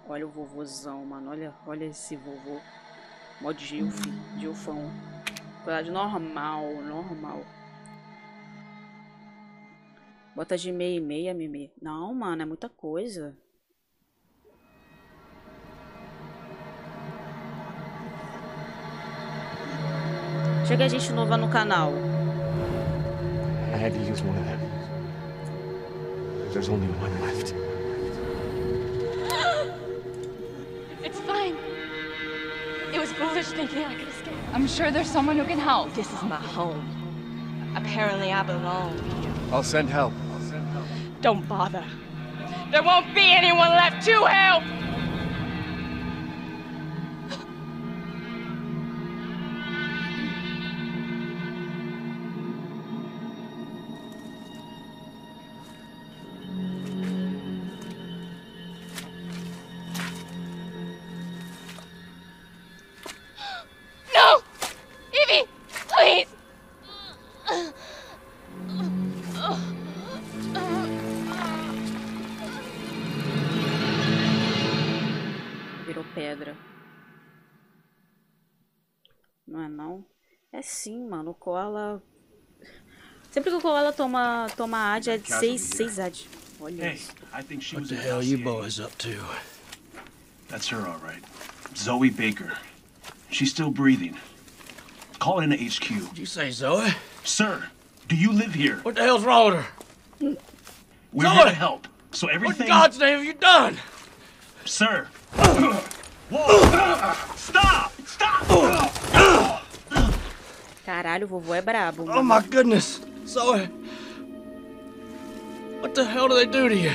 Olha o vovôzão, mano. Olha esse vovô. Mod Gilf, Gilfão. Qualidade normal, normal. Bota de meia e meia, Mimi. Não, mano, é muita coisa. Chega gente nova no canal. I had to use one of them. There's only one left. It's fine. It was foolish thinking I could escape. I'm sure there's someone who can help. This is my home. Apparently I belong here. I'll send help. Don't bother. There won't be anyone left to help! No! Evie! Please! Virou pedra. Não é não? É sim, mano. O Koala... Sempre que o Koala toma AD é de 6 AD. Olha isso. What the hell you boys up to? That's her, all right. Zoe Baker. She's still breathing. Call in to HQ. Did you say Zoe? Sir, do you live here? What the hell's wrong with her? We're Zoe! here to help. So What in everything... God's name have you done? Sir. Whoa! Stop! Stop! Caralho, o vovô é brabo, Oh mano. my goodness. Zoe. What the hell do they do to you?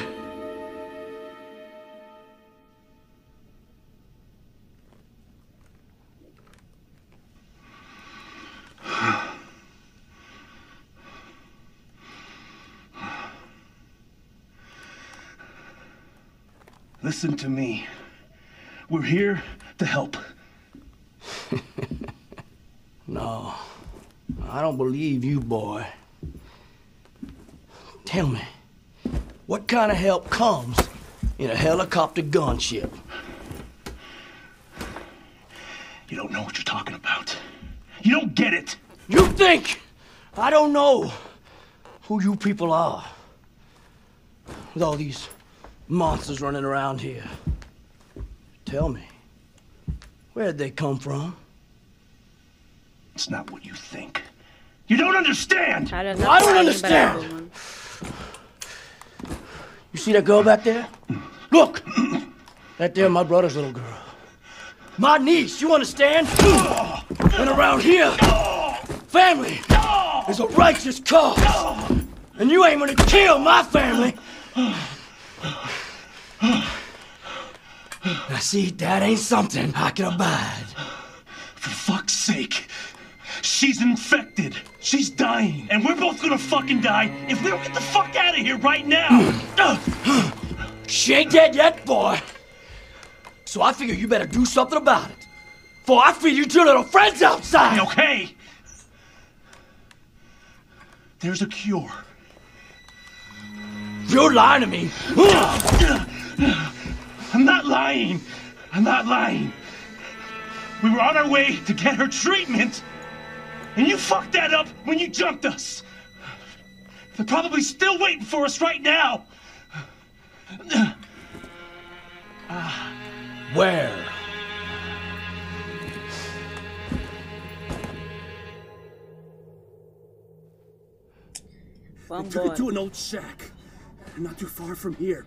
Listen to me. We're here to help. No. I don't believe you, boy. Tell me, what kind of help comes in a helicopter gunship? You don't know what you're talking about. You don't get it. You think I don't know who you people are? With all these monsters running around here. Tell me, where'd they come from? It's not what you think. You don't understand! Cara, I don't tá understand. brabo, mano. You see that girl back there? Look! That there, my brother's little girl. My niece, you understand? And around here, family is a righteous cause. And you ain't gonna kill my family. Now see, that ain't something I can abide. For fuck's sake. She's infected. She's dying. And we're both gonna fucking die if we don't get the fuck out of here right now. She ain't dead yet, boy. So I figure you better do something about it. For I feed you two little friends outside. Okay. There's a cure. You're lying to me. I'm not lying. I'm not lying. We were on our way to get her treatment. And you fucked that up when you jumped us. They're probably still waiting for us right now. Where? Vambora. Took it to an old shack, not too far from here.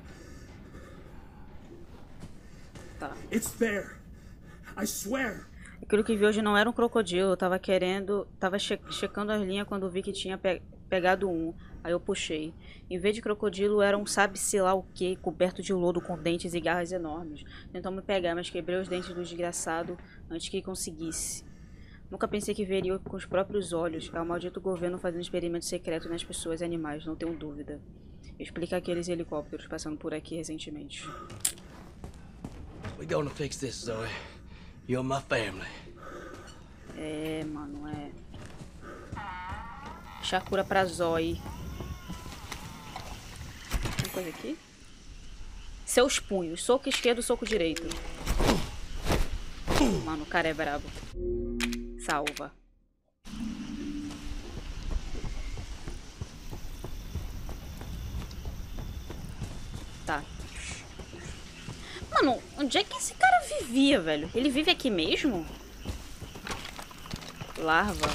Tá. It's there. I swear. Aquilo que vi hoje não era um crocodilo. Eu tava querendo... Tava checando as linhas quando vi que tinha pegado um. Aí eu puxei. Em vez de crocodilo, era um sabe-se lá o que, coberto de lodo com dentes e garras enormes. Tentou me pegar, mas quebrei os dentes do desgraçado antes que conseguisse. Nunca pensei que veria com os próprios olhos. É o maldito governo fazendo experimento secreto nas pessoas e animais, não tenho dúvida. Explica aqueles helicópteros passando por aqui recentemente. We gonna fix this, Zoe. You're my family. É, mano, é... Chacura pra Zoe. Tem coisa aqui? Seus punhos. Soco esquerdo, soco direito. Mano, o cara é brabo. Salva. Tá. Mano, onde é que esse cara vivia, velho? Ele vive aqui mesmo? Larva.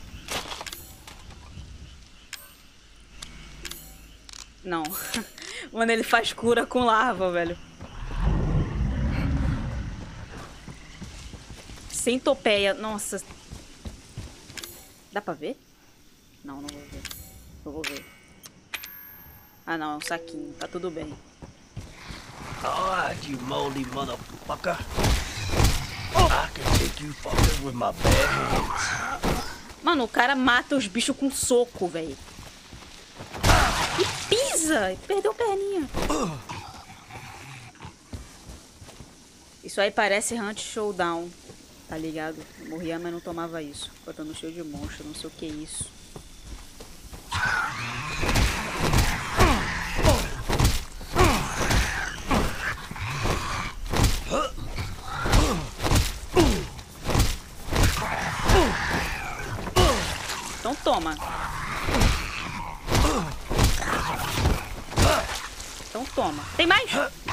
Não. Mano, ele faz cura com larva, velho. Centopeia. Nossa. Dá pra ver? Não, não vou ver. Eu vou ver. Ah, não. É um saquinho. Tá tudo bem. Alright, you moldy motherfucker. I can take you fuckers with my bare hands. Mano, o cara mata os bichos com soco, velho. E pisa! Perdeu a perninha. Isso aí parece Hunt Showdown, tá ligado? Eu morria, mas não tomava isso. Botando cheio de monstro, não sei o que é isso. Então toma. Então toma. Tem mais?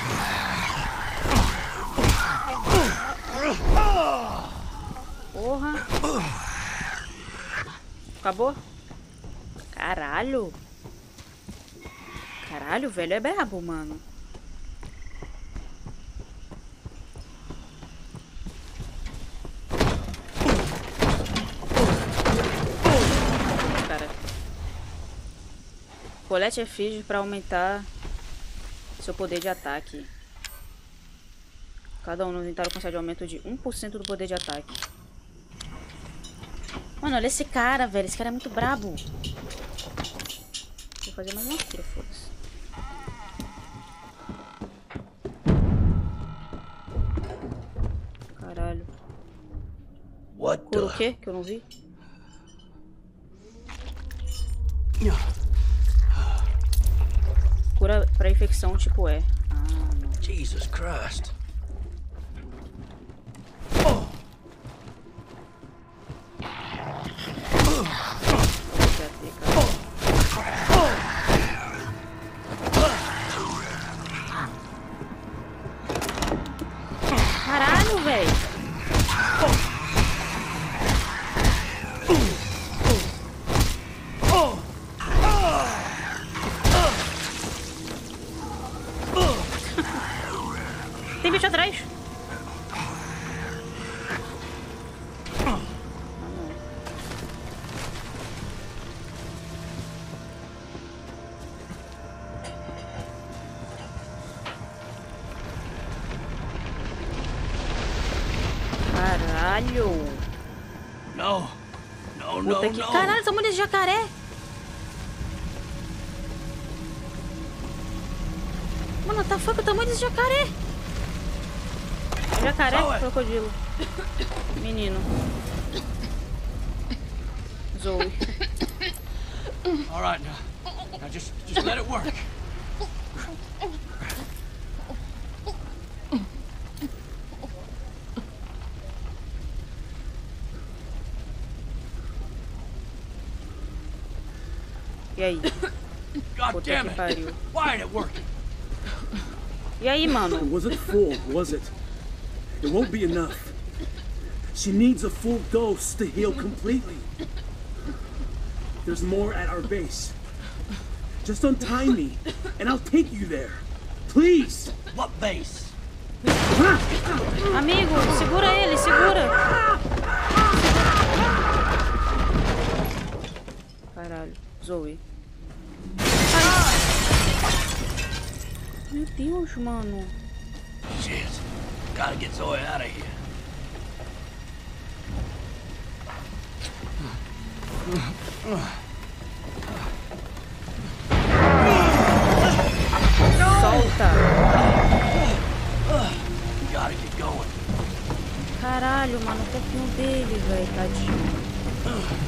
Porra. Acabou? Caralho. Caralho, o velho é brabo, mano. Cara. Colete efígie pra aumentar seu poder de ataque. Cada um no inventário concede aumento de 1% do poder de ataque. Mano, olha esse cara, velho. Esse cara é muito brabo. Vou fazer mais uma cura, foda-se. Caralho. Cura o quê? Que eu não vi? Cura pra infecção tipo E. Ah, não. Jesus Christ. Caralho, velho. Tem bicho atrás. Caralho. No. No, Puta no, que... no. Caralho, tamanho desse jacaré. Mano, tá fuck o tamanho desse jacaré. Jacaré, crocodilo. Menino. Zoe. All right, now just let it work. E aí? God Puta damn que pariu. it! Why ain't it working? E aí, mano? It wasn't full, was it? It won't be enough. She needs a full dose to heal completely. There's more at our base. Just untie me, and I'll take you there. Please! What base? Amigo, segura ele, segura. Caralho, Zoe. Ai. Meu Deus, mano. Shit. Gotta get Zoe out of here. Solta. Gotta get going. Caralho, mano, o corpinho dele, velho, tadinho.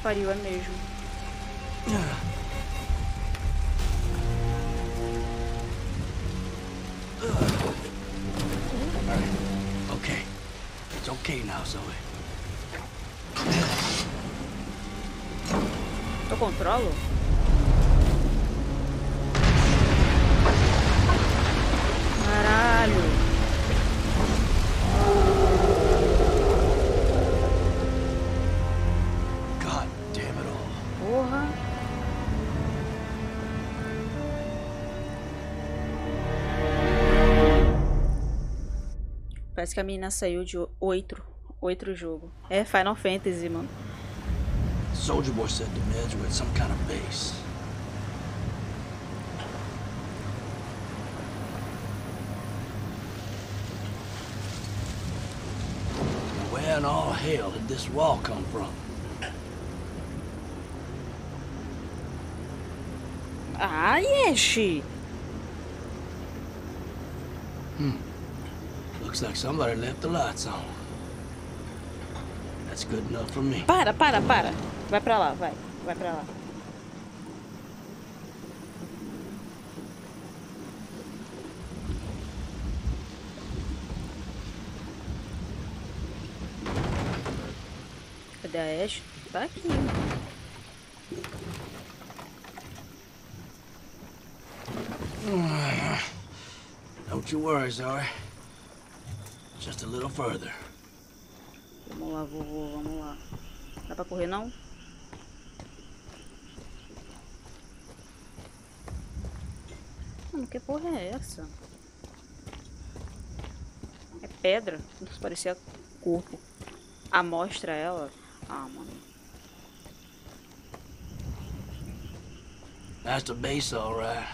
pariu, é mesmo. Okay. It's okay now, Zoe. Eu controlo? Caralho. God damn it all. Porra. Parece que a menina saiu de outro jogo. É Final Fantasy, mano. Soldier Boy said the meds were at some kind of base. Where in all hell did this wall come from? Ah, Yeshi! Looks like somebody left the lights on. That's good enough for me. Para! Vai pra lá, vai pra lá. Cadê a Ash? Tá aqui. Don't you worry, Zoe. Just a little further. Vamos lá, vovô, vamos lá. Dá pra correr, não? Mano, que porra é essa? É pedra? Isso parecia corpo. Amostra ela. Ah, mano. That's the base, all right.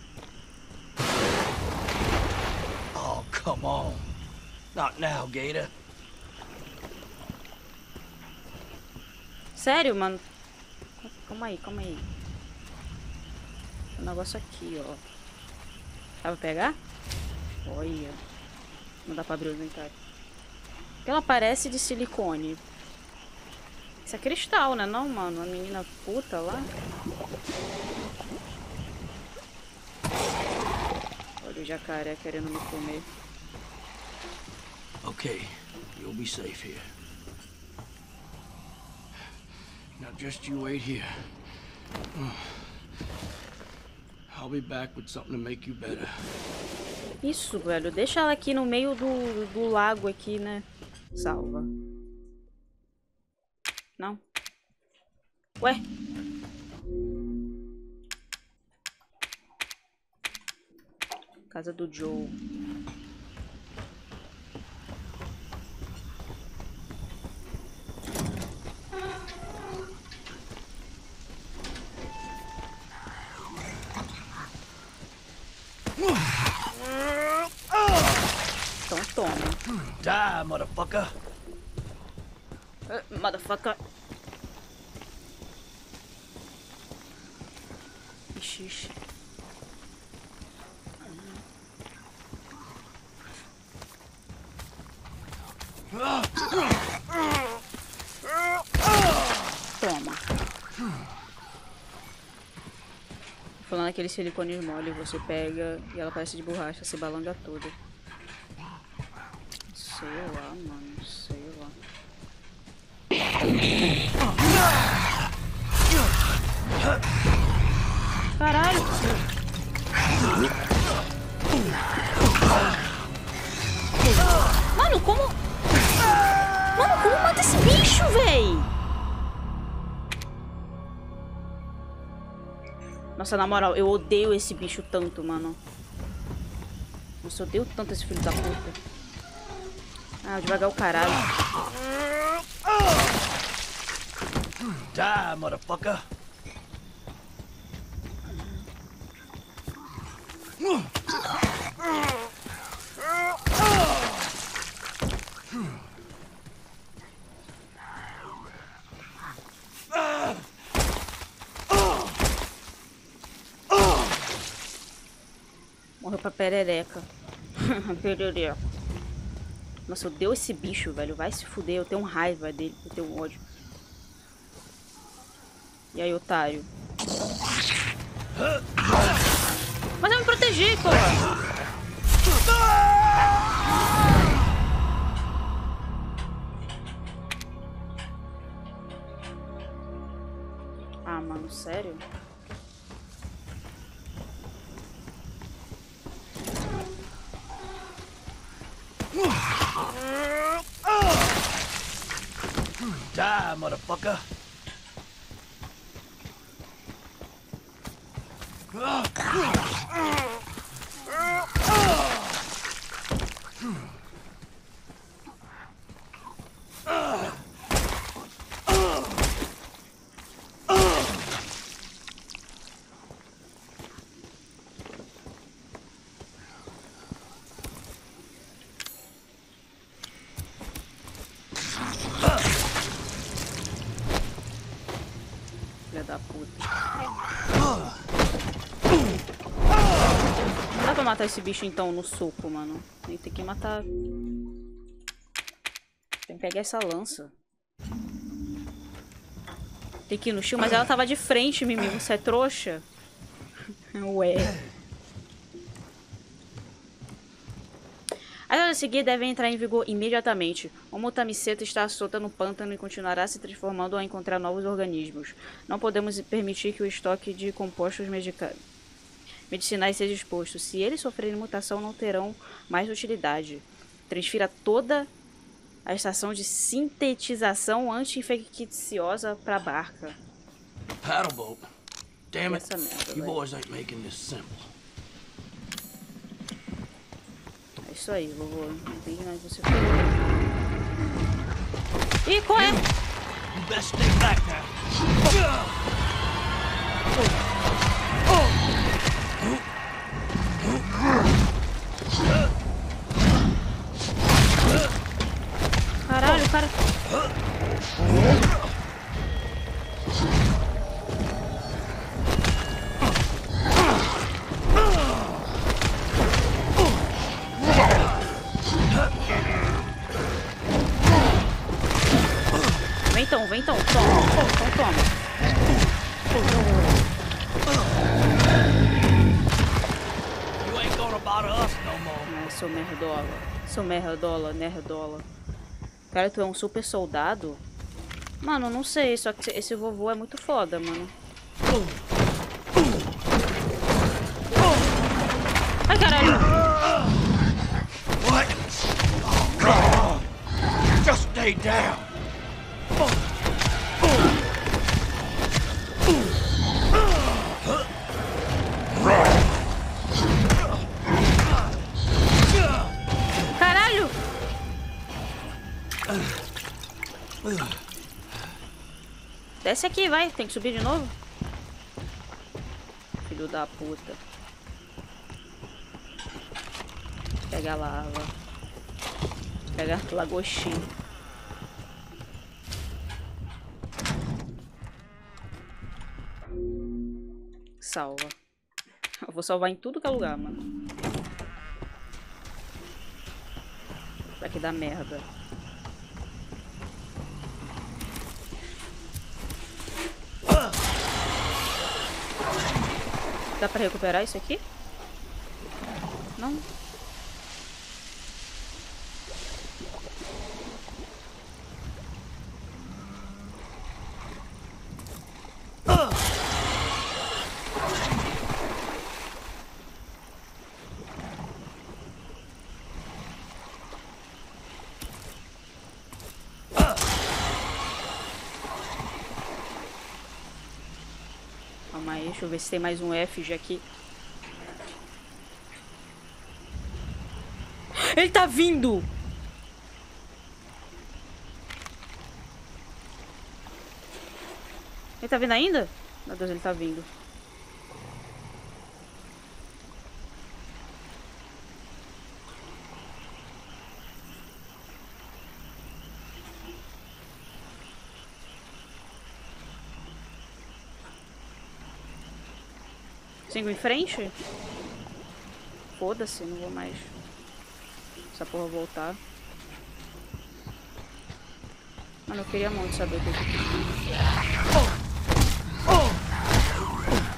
Oh, come on. Not now, Gator. Sério, mano? Calma aí. O negócio aqui, ó. Dá pra pegar? Olha. Não dá pra abrir o inventário. Ela parece de silicone. Isso é cristal, né? Não, mano? A menina puta lá. Olha o jacaré querendo me comer. Okay, you'll be safe here. Now just you wait here. I'll be back with something to make you better. Isso, velho. Deixa ela aqui no meio do lago aqui, né? Salva. Não? Ué? Casa do Joe. Então toma. Die, motherfucker. Motherfucker. Ixi. Toma. Falando aquele silicone mole, você pega e ela parece de borracha, se balanga toda. Sei lá, mano, sei lá. Caralho! Mano, como... Mano, como mata esse bicho, véi? Nossa, na moral, eu odeio esse bicho tanto, mano. Nossa, eu odeio tanto esse filho da puta. Ah, devagar o caralho. Die, motherfucker. Morreu pra perereca. Perereca. Nossa, eu odeio esse bicho, velho. Vai se fuder. Eu tenho raiva dele. Eu tenho ódio. E aí, otário? Mas eu me protegi, porra! Ah, mano, sério? Die, motherfucker. Filha da puta. Não dá pra matar esse bicho então no soco, mano. Tem que matar. Tem que pegar essa lança. Tem que ir no shield, mas ela tava de frente, Mimi. Você é trouxa? Ué. As ordens a seguir devem entrar em vigor imediatamente. O Mutamiseta está solta no pântano e continuará se transformando ao encontrar novos organismos. Não podemos permitir que o estoque de compostos medicinais seja exposto. Se eles sofrerem mutação, não terão mais utilidade. Transfira toda a estação de sintetização anti-infecciosa para a barca. Paddleboat. Damn it. Essa merda, You velho. boys ain't making this simple. É isso aí, vovô. Não entendi mais você falou. Ih, qual é? You best stay back now. Caralho, cara. Vem então, toma. Então toma. You ain't gonna bother us no more. Ai, seu merdola. Seu nerdola. Cara, tu é um super soldado? Mano, não sei, só que esse vovô é muito foda, mano. Ai, caralho. What? Just stay down. Caralho. Desce aqui, vai. Tem que subir de novo? Filho da puta. Pega a lava. Pega a lagostinho. Salva. Eu vou salvar em tudo que é lugar, mano. Vai que dá merda. Dá pra recuperar isso aqui? Não? Calma aí, deixa eu ver se tem mais um F aqui. Ele tá vindo! Ele tá vindo ainda? Meu Deus, ele tá vindo. Sigo em frente? Foda-se, não vou mais. Essa porra voltar. Mano, eu queria muito saber o que eu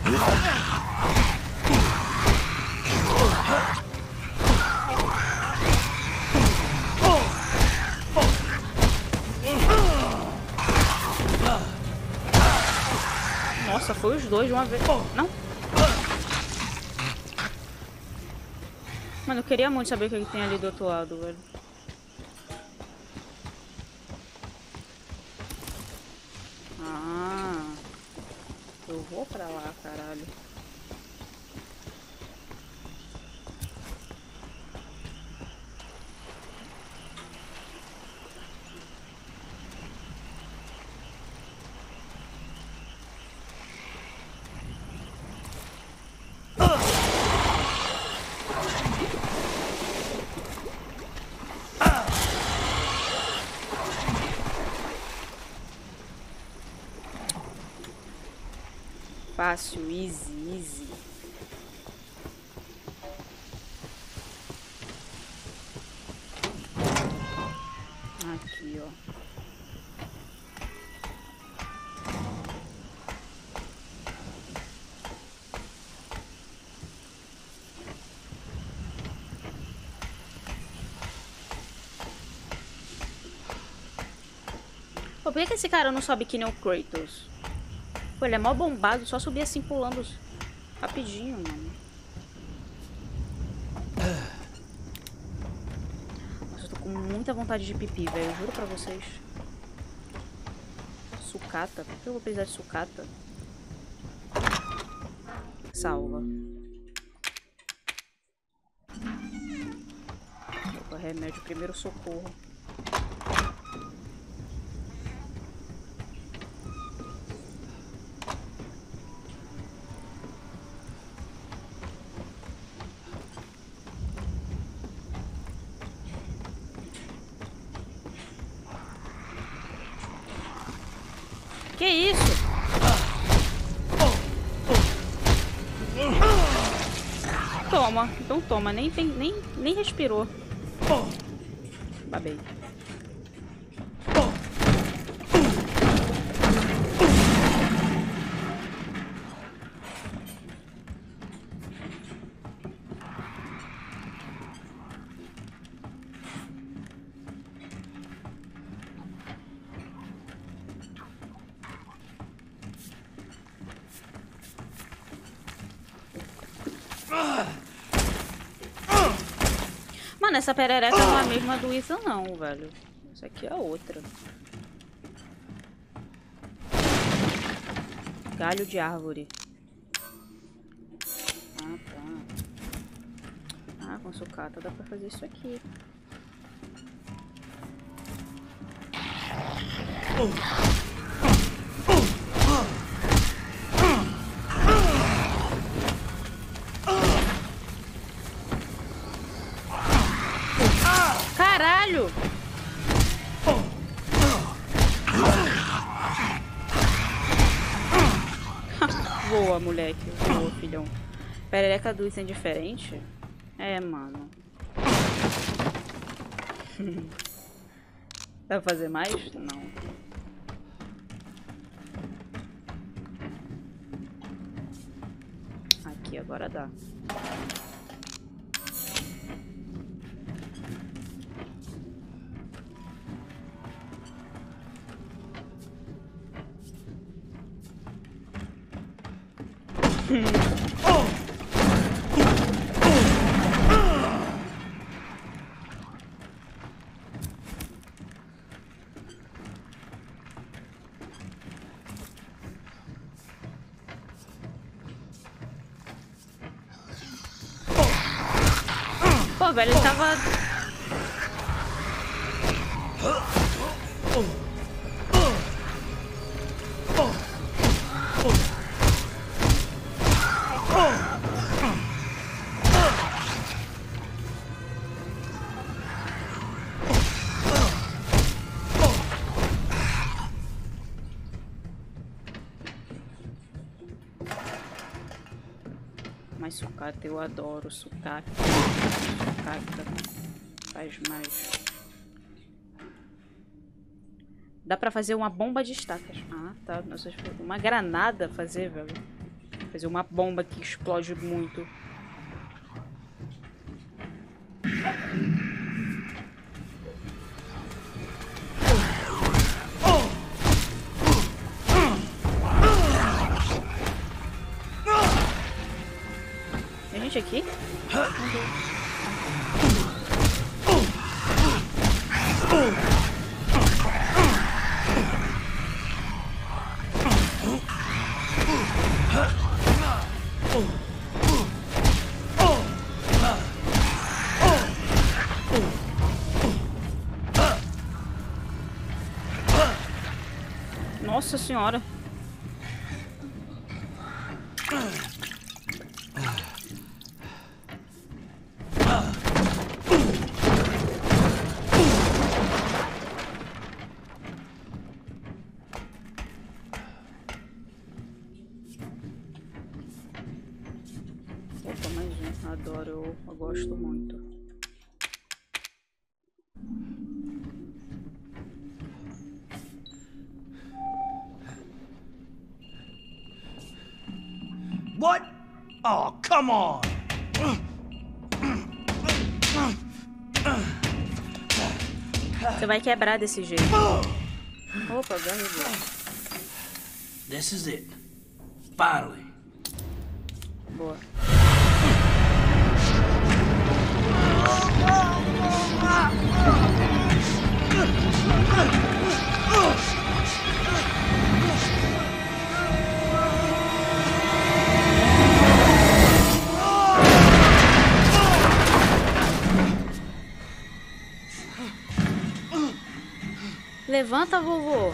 Nossa, foi os dois de uma vez. Não? Mano, eu queria muito saber o que tem ali do outro lado, velho. Ah. Eu vou pra lá, caralho. Fácil, easy, easy. Aqui, ó. Pô, por que esse cara não sobe que nem o Kratos? Pô, ele é mó bombado, só subir assim pulando rapidinho, mano. Nossa, eu tô com muita vontade de pipi, velho. Juro pra vocês. Sucata. Por que eu vou precisar de sucata? Salva. Opa, remédio, primeiro socorro. Que isso? Toma, então toma, nem respirou. Babei. Mano, essa perereca não é a mesma do Ethan não, velho. Essa aqui é outra. Galho de árvore. Ah, tá. Ah, com sucata dá pra fazer isso aqui. Caralho! Voa, moleque. Voa, filhão. Perereca do Ethan diferente? É, mano. Dá pra fazer mais? Não. Aqui, agora dá. Pô, velho, ele tava... Mas sucata, eu adoro sucata. Sucata faz mais. Dá pra fazer uma bomba de estacas. Ah, tá. Nossa, uma granada fazer, velho. Fazer uma bomba que explode muito. Tem gente aqui? Nossa senhora. Opa, mais um. Adoro, eu gosto muito. What? Oh, come on! Você vai quebrar desse jeito. Opa, garrigou. This is it. Finally. Boa. Levanta, vovô.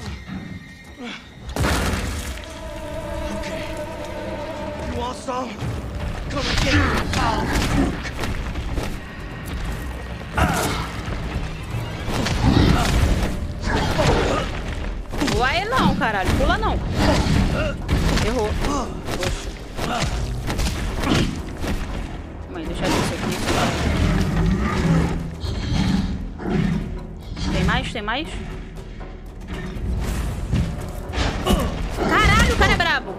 Okay. You want some? Come and get it. Pula ele não, caralho. Pula não. Errou. Poxa. Mãe, deixa isso aqui. Tem mais? Tem mais? Caralho, o cara é brabo.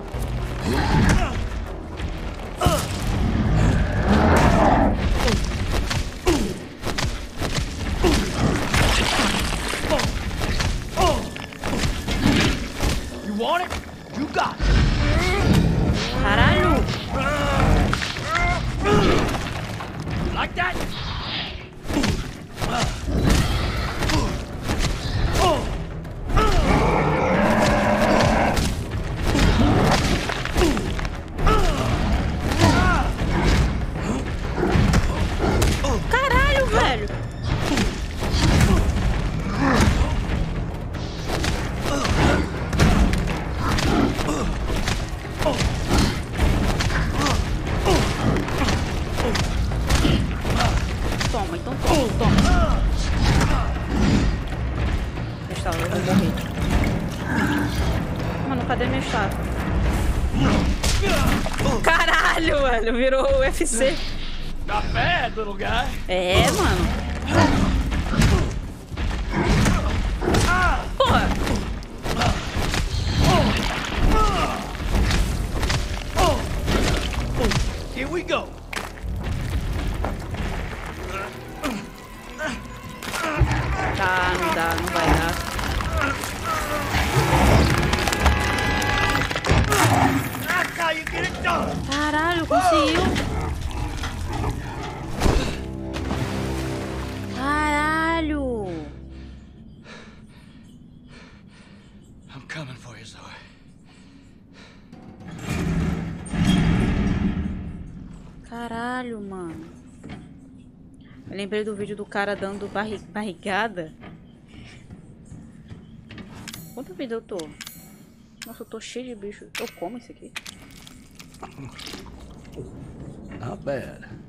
You want it? You got it. Caralho. Like that? Caralho, velho. Toma, então toma. Deixa eu vou morrer. Mano, cadê minha estátua? Caralho, velho. Virou o UFC. Not bad, little guy. É, mano. Porra. Here we go. Tá, não dá, não vai dar. That's how you get it done. Caralho, conseguiu. Caralho. I'm coming for you, Zoe. Caralho, mano. Eu lembrei do vídeo do cara dando barrigada. Quanta vida eu tô? Nossa, eu tô cheio de bicho. Eu como isso aqui? Not bad.